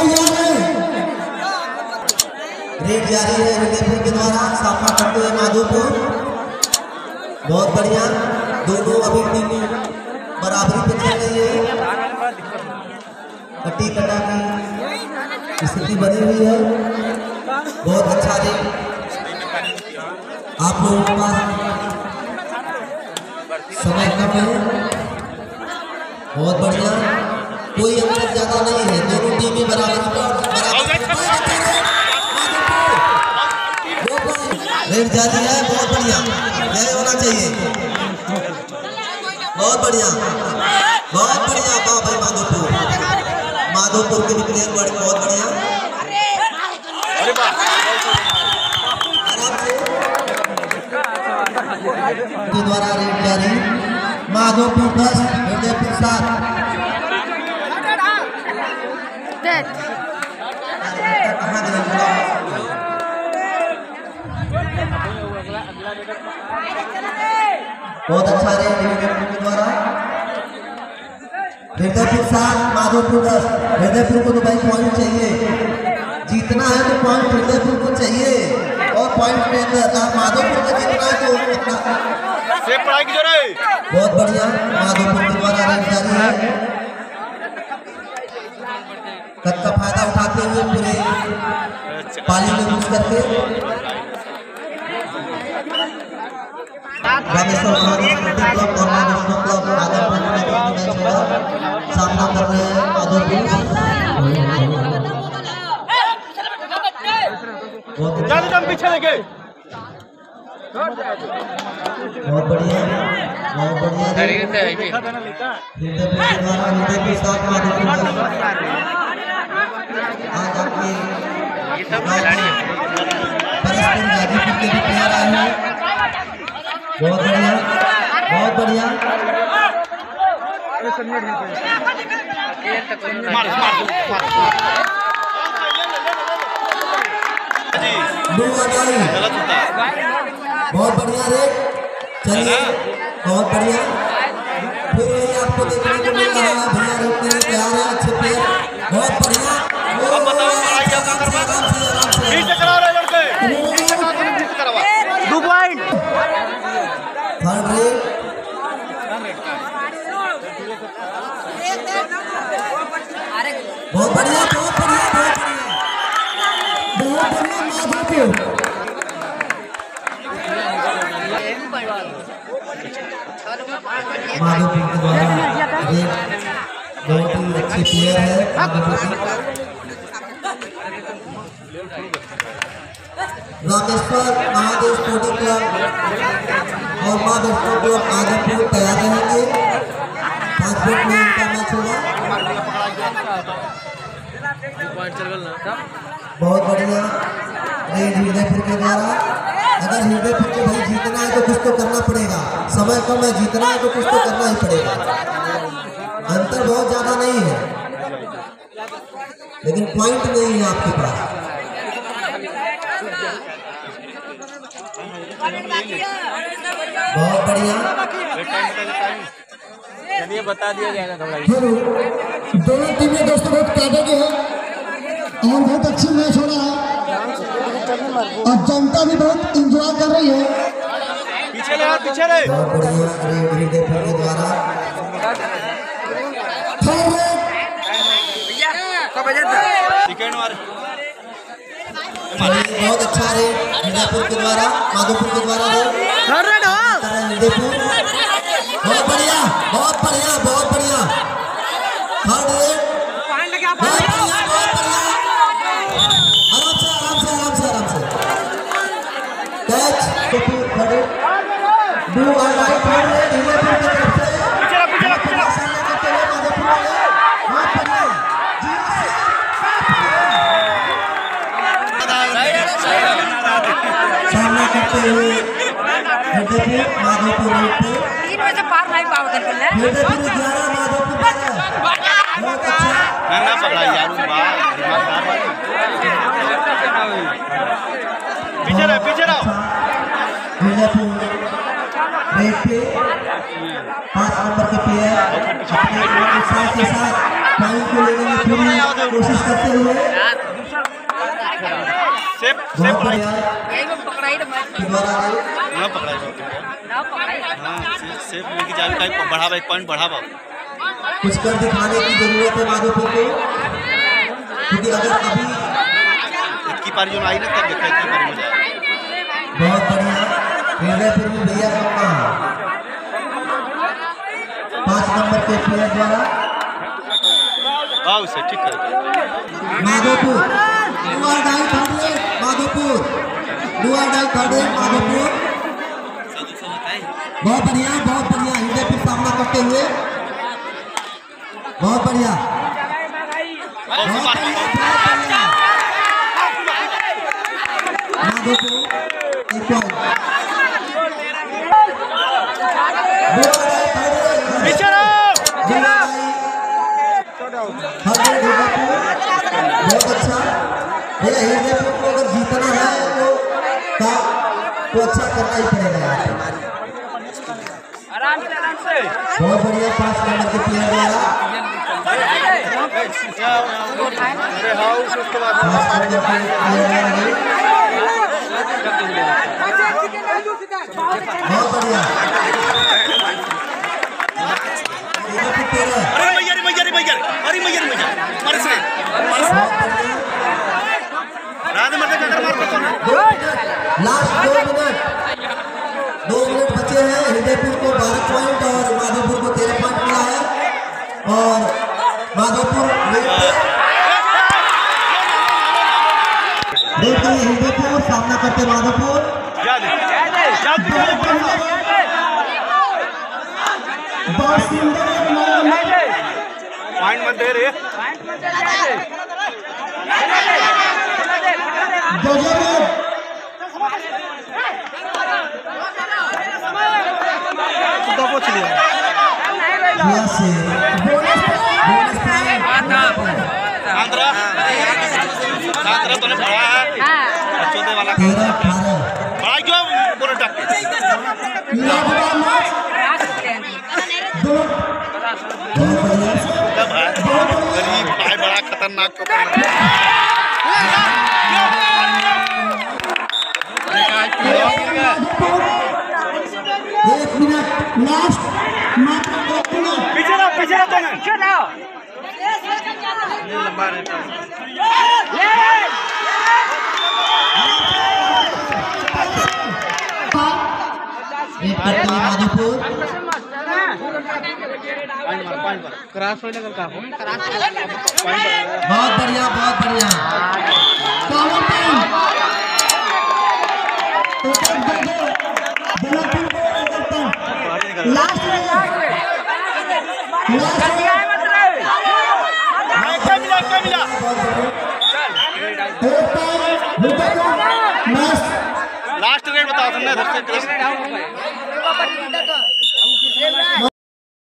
Red जारी है विजयपुर के द्वारा सामना करते हुए माधोपुर। बहुत बढ़िया, दोनों अभी टीम बराबरी पे चल रही है। कटी कटा की स्थिति बनी हुई है। बहुत अच्छा रेड आप लोगों के पास समय कम है। बहुत बढ़िया, कोई अंतर ज्यादा नहीं है, दोनों टीमें बराबरी पर रेड जारी है। बहुत बढ़िया, यह होना चाहिए। बहुत बढ़िया, बहुत बढ़िया। वाह भाई माधोपुर, माधोपुर के भी प्लेयर बड़े बहुत बढ़िया। द्वारा रेड जारी, माधोपुर 10 विजयपुर 7। बहुत अच्छा रेड विजयपुर के द्वारा। विजयपुर 7 माधोपुर 10। विजयपुर को तो भाई पॉइंट चाहिए, जीतना है तो पॉइंट विजयपुर को चाहिए। और पॉइंट के अंदर माधोपुर को जीतना है तो बहुत बढ़िया, माधोपुर के द्वारा रेड जारी है। कद का फायदा उठाते हुए पूरे पाली में घुस करके रामेश्वर क्लब और रामेश्वर क्लब सामना कर रहे हैं माधोपुर। पीछे देखे, बहुत बढ़िया, बहुत बढ़िया। आज आपके बहुत बढ़िया, बहुत बढ़िया। बहुत बढ़िया रेड, चलिए बहुत बढ़िया। फिर यही आपको देखने को मिल रहा है, भैया रोकने में तैयार है, अच्छे प्लेयर। बहुत बढ़िया, दो पॉइंट थर्ड रेड। बहुत बढ़िया, बहुत बढ़िया, बहुत बढ़िया, बहुत बढ़िया। माधोपुर के द्वारा बहुत ही अच्छी प्लेयर है रामेश्वर महादेव स्पोर्टिंग क्लब और महादेव क्लब माधोपुर तैयार रहेंगे। 5 मिनट में इनका मैच होगा। बहुत बढ़िया रेड विजयपुर के द्वारा। अगर विजयपुर को भाई जीतना है तो कुछ तो करना पड़ेगा, समय कम है, जीतना है तो कुछ तो करना ही पड़ेगा। अंतर बहुत ज्यादा नहीं है, लेकिन पॉइंट नहीं है आपके पास। बहुत बढ़िया, चलिए बता दिया जाएगा। दोनों टीमें दोस्तों बहुत काटे के हैं और बहुत अच्छी मैच हो रहा है और जनता भी बहुत एंजॉय कर रही है। पीछे रहे, पीछे रहे। बहुत बढ़िया रेड विजयपुर के द्वारा। बहुत अच्छा रेड विजयपुर के द्वारा, माधोपुर के द्वारा विजयपुर। बहुत बढ़िया, बहुत बढ़िया, बहुत बढ़िया। थर्ड रेड, बहुत बढ़िया, बहुत बढ़िया। आराम से, आराम से, आराम से, आराम से। कैच तो थर्ड रेड, ब्लू और वाइट थर्ड रेड विजयपुर की तरफ से। सामना करते हुए माधोपुर वाले, बहुत बढ़िया। सामना करते हुए विजयपुर माधोपुर रेड पे 3 बजे पार नहीं पाओगे बोले। विजयपुर 11 माधोपुर 12। बहुत अच्छा ना पकड़ा यार, पीछे रहो, पीछे रहो। विजयपुर रेड पे 5 नंबर के प्लेयर अपने साथ पॉइंट को लेने की पूरी कोशिश करते हुए सेफ बहुत बढ़िया पकड़ाई तो मैं द्वारा ना पकड़ा ना पकड़ाई हां सेफ लेके जावे का बढ़ावा एक पॉइंट बढ़ावा कुछ कर दिखाने की जरूरत है माधोपुर को, क्योंकि अगर अभी इतकी पारी जो आई ना तब देखा इतनी पारी में जाए। बहुत बढ़िया हृदयपुर में भैया का 5 नंबर के प्लेयर द्वारा आओ से ठीक कर माधोपुर दुआ डाई खड़े माधोपुर दुआ डाई खड़े माधोपुर बहुत बढ़िया हृदयपुर सामना करते हुए बहुत बढ़िया माधोपुर एक पॉइंट पीछे रहो बहुत अच्छा भैया हृदयपुर को अगर जीतना है तो अच्छा करना ही पड़ेगा। आराम से बहुत बढ़िया 5 नंबर के प्लेयर द्वारा अरे हाउस उसके बाद 5 नंबर के प्लेयर बहुत बढ़िया अरे मैया मार से राधे मर के मार को लास्ट 2 मिनट बचे हैं। हृदयपुर को 12 पॉइंट और माधोपुर को 13 पॉइंट मिला है और माधोपुर हृदयपुर सामना करते माधोपुर पॉइंट मत दे रे पूछ लिया आंध्रा तूने पढ़ा है चौथे वाला पढ़ाई क्यों बोलो टक गरीब भाई बड़ा खतरनाक एक मिनट लास्ट मात्र 1 मिनट पीछे रहो लंबा माधोपुर क्रॉस होने का बहुत बढ़िया power time last last rate बताओ तुमने